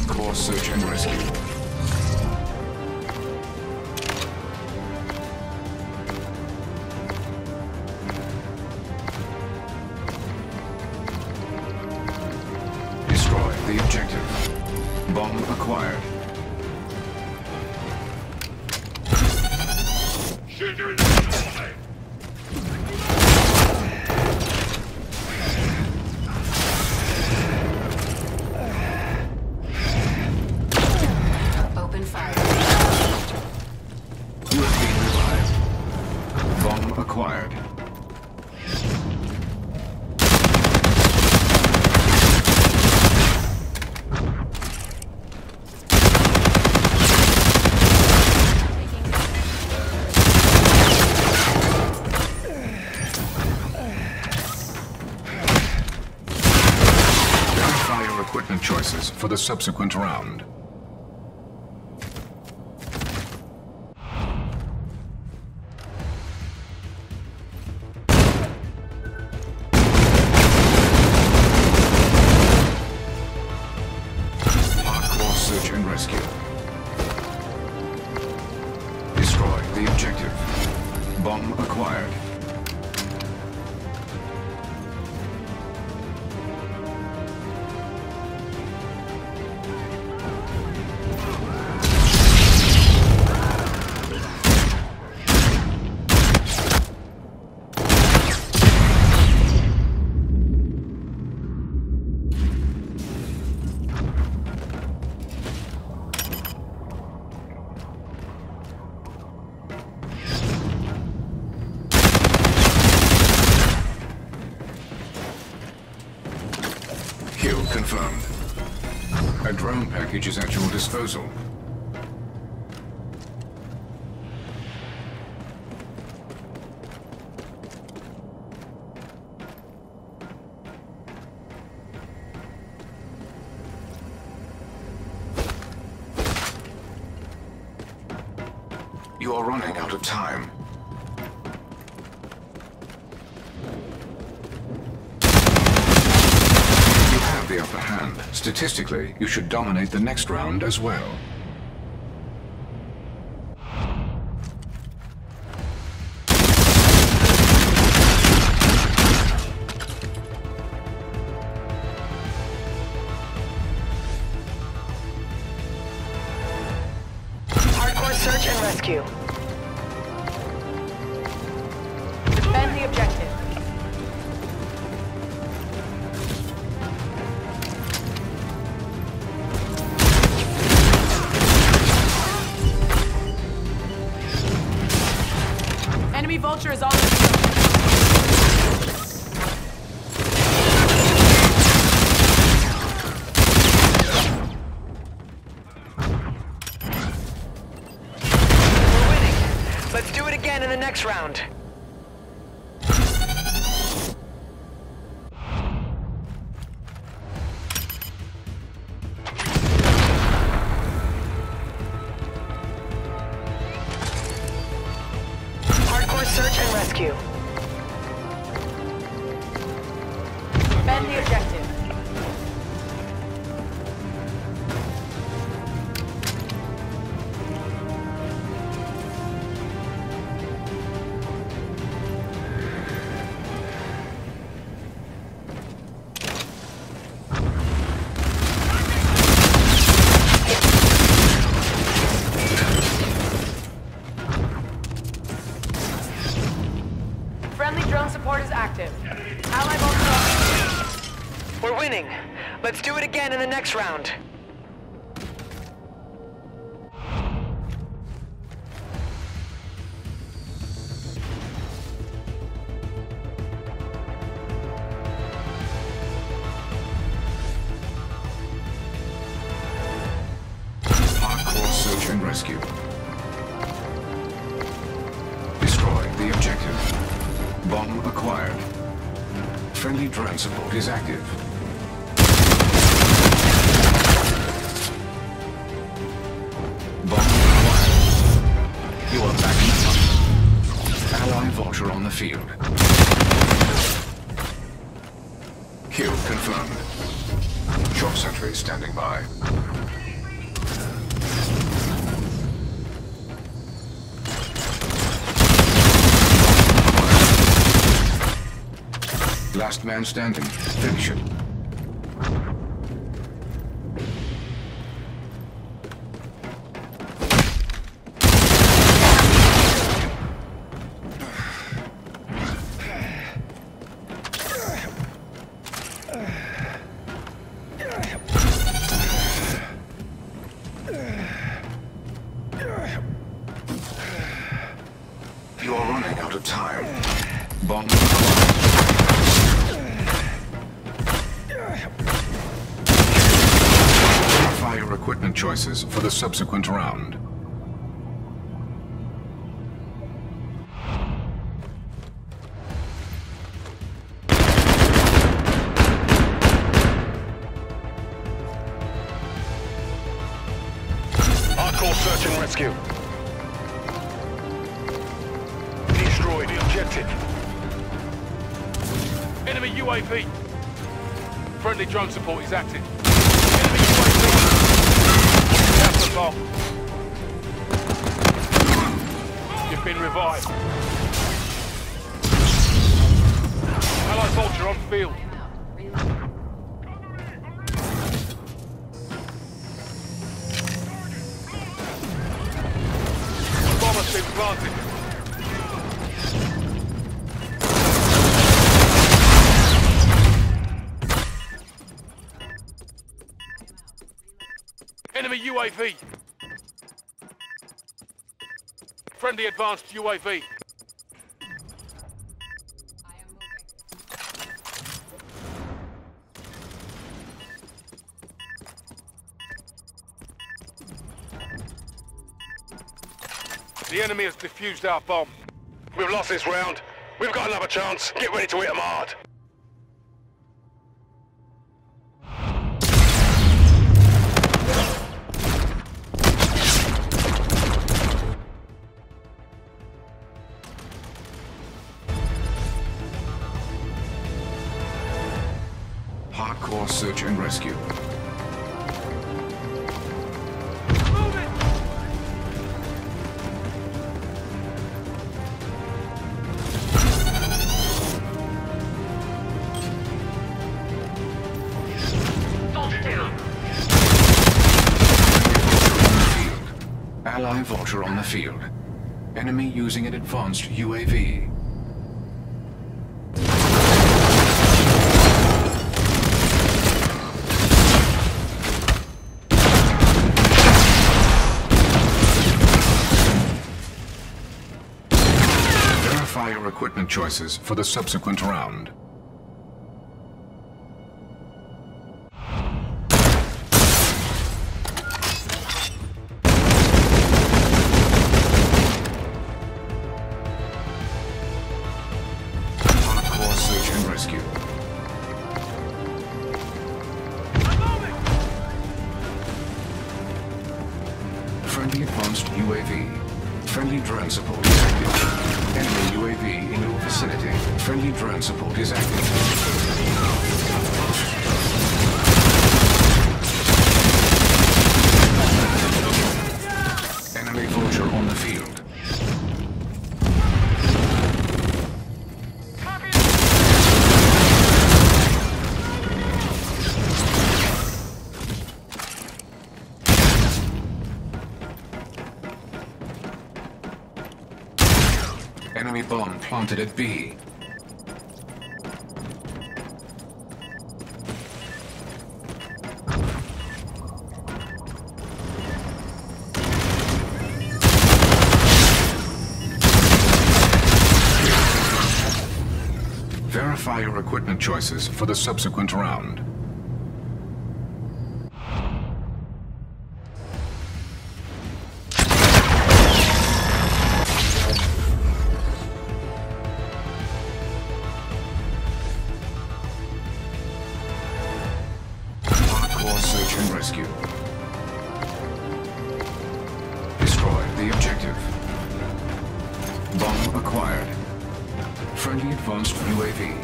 Hardcore search and rescue. Destroy the objective. Bomb acquired. Open fire. You have been revived. Bomb acquired. Verify your equipment choices for the subsequent round. Search and rescue. Destroy the objective. Bomb acquired. Kill confirmed. A drone package is at your disposal. You are running out of time. The upper hand. Statistically, you should dominate the next round as well. Hardcore search and rescue. Defend the objective. Enemy vulture is on. We're winning. Let's do it again in the next round. Search and rescue. Defend the objective. Friendly drone support is active. Ally vulture. We're winning. Let's do it again in the next round. Hardcore search and rescue. Destroy the objective. Bomb acquired. Friendly drone support is active. Bomb acquired. You are back in the hunt. Ally vulture on the field. Kill confirmed. Shot sentry standing by. Last man standing. Finish it. You are running out of time. Bomb. Verify your equipment choices for the subsequent round. Hardcore search and rescue. Destroy the objective. Enemy UAV. Friendly drone support is active. Enemy UAV. Have the bomb. You've been revived. Allied Vulture on field. Bomb has been planted. Enemy UAV. Friendly advanced UAV. The enemy has defused our bomb. We've lost this round. We've got another chance. Get ready to hit them hard. Hardcore search and rescue. Ally Vulture on the field. Enemy using an advanced UAV. Verify your equipment choices for the subsequent round. Rescue. Friendly advanced UAV. Friendly drone support is active. Enemy UAV in your vicinity. Friendly drone support is active. Enemy Vulture on the field. Enemy bomb planted at B. Verify your equipment choices for the subsequent round. Search and rescue. Destroy the objective. Bomb acquired. Friendly advanced UAV.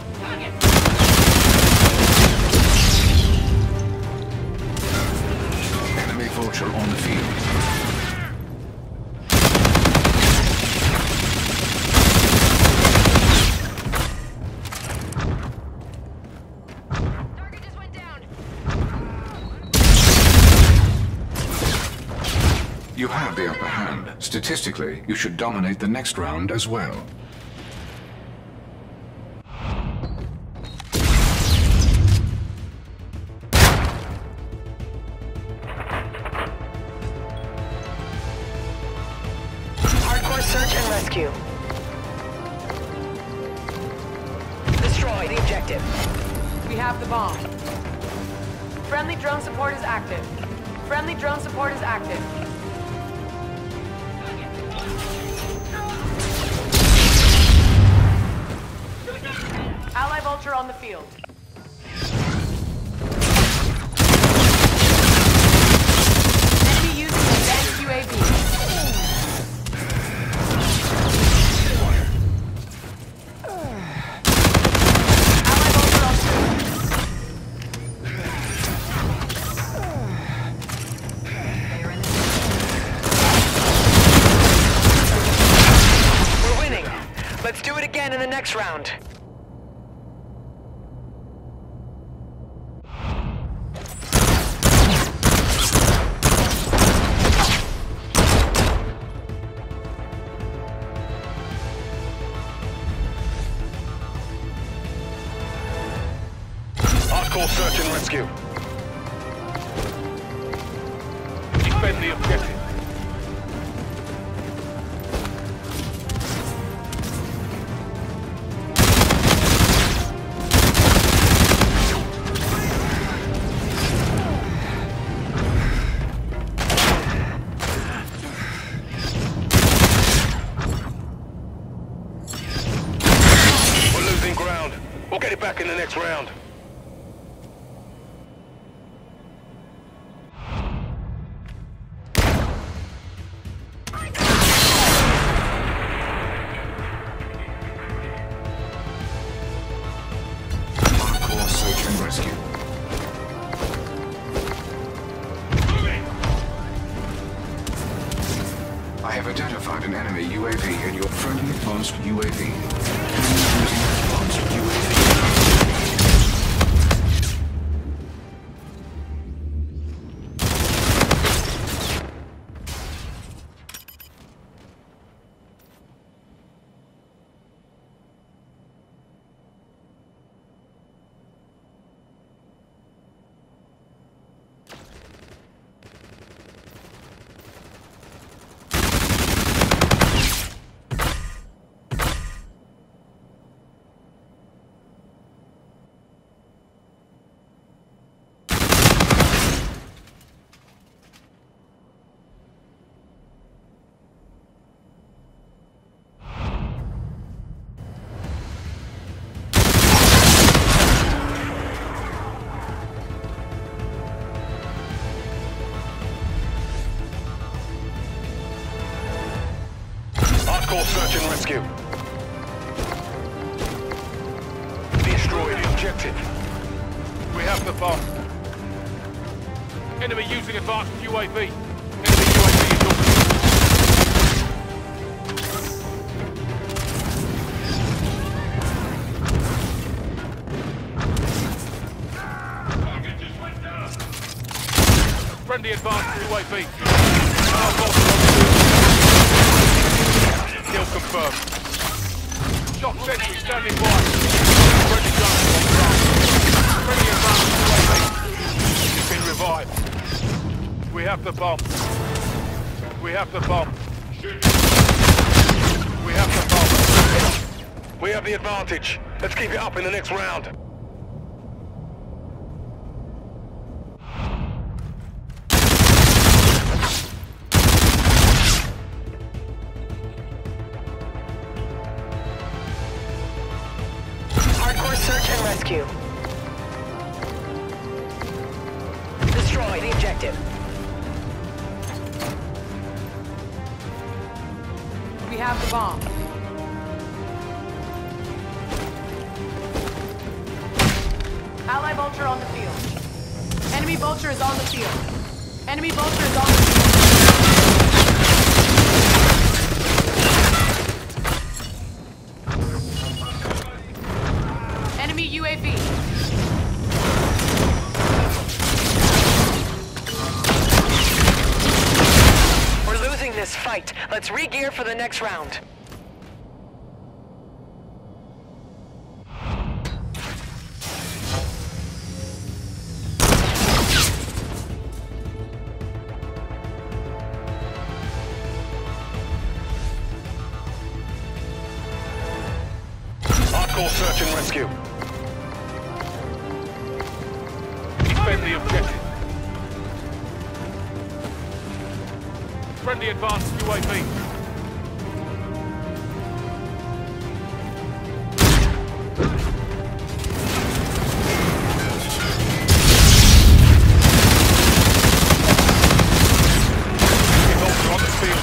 Enemy Vulture on the field. You have the upper hand. Statistically, you should dominate the next round as well. Hardcore search and rescue. Destroy the objective. We have the bomb. Friendly drone support is active. Friendly drone support is active. Ally Vulture on the field. Enemy using advanced UAV. Ally Vulture on field. We're winning. Let's do it again in the next round. Hardcore search and rescue. Defend the objective. We're losing ground. We'll get it back in the next round. Hardcore search and rescue. I have identified an enemy UAV in your friendly advanced UAV. Enemy using advanced UAV. Hardcore search and rescue. Destroy the objective. We have the bomb. Enemy using advanced UAV. Enemy UAV is your... Friendly advanced UAV. Our Vulture on the field. Kill confirmed. Shock sentry standing by. Friendly drone on the ground. Friendly advanced UAV. It's been revived. We have the bomb. We have the bomb. We have the bomb. We have the advantage. Let's keep it up in the next round. Hardcore search and rescue. Destroy the objective. We have the bomb. Ally Vulture on the field. Enemy Vulture is on the field. Enemy Vulture is on the field. Enemy UAV. We're this fight. Let's re-gear for the next round. Hardcore search and rescue. Defend the objective. Friendly advanced UAV. Vulture on the field.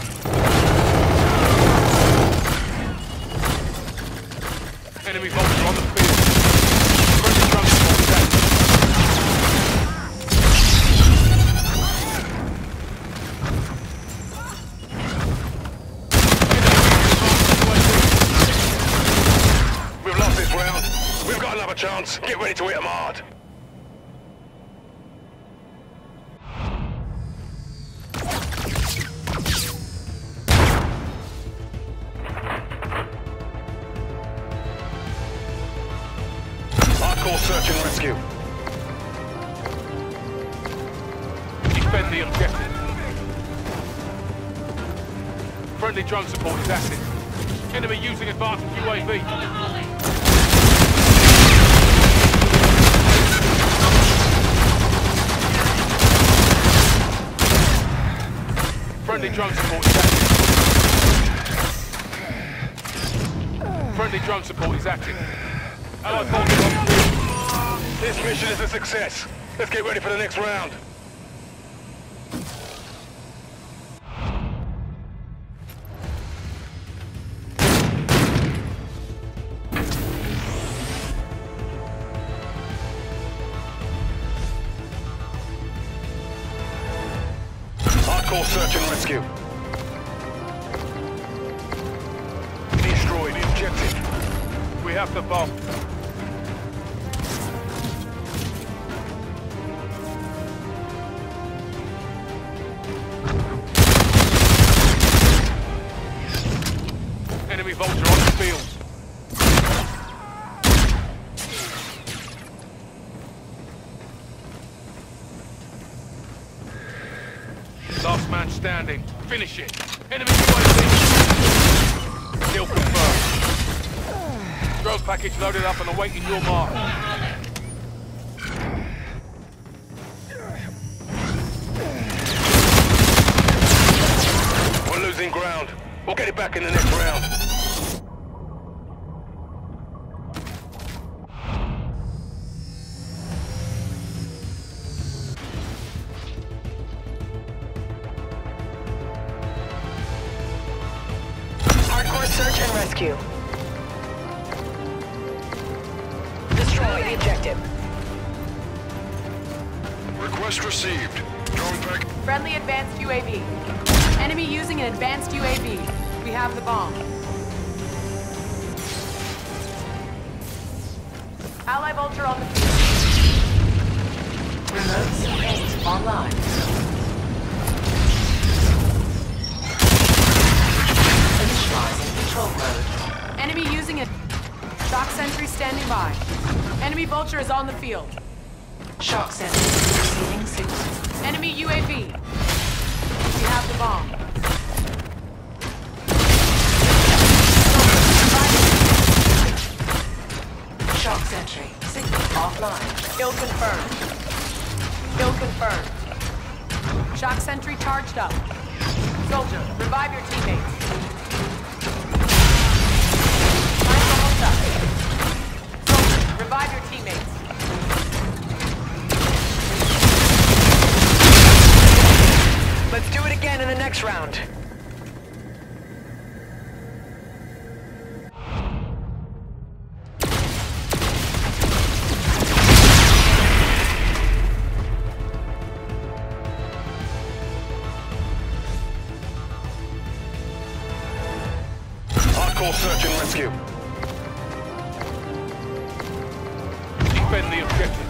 Enemy Vulture on the field. Friendly drone support is active. We've lost this round. We've got another chance. Get ready to hit them hard. Hardcore search and rescue. Defend the objective. Friendly drone support is active. Enemy using advanced UAV. Friendly drone support is active. Friendly drone support is active. Allied Vulture on the field. This mission is a success. Let's get ready for the next round. Hardcore search and rescue. Destroy the objective. We have the bomb. Enemy Vulture on the field. Last man standing. Finish it. Enemy UAV. Kill confirmed. Drone package loaded up and awaiting your mark. We're losing ground. We'll get it back in the next round. Hardcore search and rescue. Destroy the objective. Request received. Drone pack. Friendly advanced UAV. Enemy using an advanced UAV. We have the bomb. Ally Vulture on the field. Remote C8 online. Initializing control mode. Enemy using a shock sentry standing by. Enemy Vulture is on the field. Shock sensor receiving signal. Enemy UAV. We have the bomb. Shock sentry signal offline. Kill confirmed. Kill confirmed. Shock sentry charged up. Soldier, revive your teammates. Time's almost up. Soldier, revive your teammates. Let's do it again in the next round. Hardcore search and rescue. Defend the objective.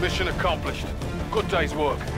Mission accomplished. Good day's work.